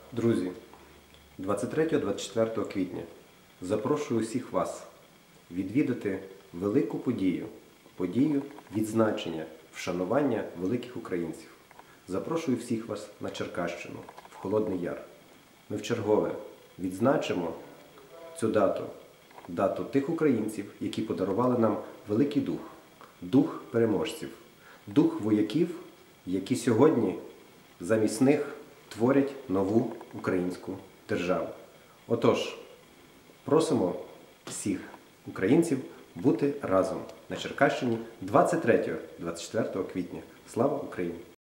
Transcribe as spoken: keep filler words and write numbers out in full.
Друзі, двадцять третього - двадцять четвертого квітня запрошую усіх вас відвідати велику подію, подію відзначення, вшанування великих українців. Запрошую всіх вас на Черкащину, в Холодний Яр. Ми вчергове відзначимо цю дату, дату тих українців, які подарували нам великий дух, дух переможців, дух вояків, які сьогодні замість них творять нову українську державу. Отож, просимо всіх українців бути разом на Черкащині двадцять третього - двадцять четвертого квітня. Слава Україні!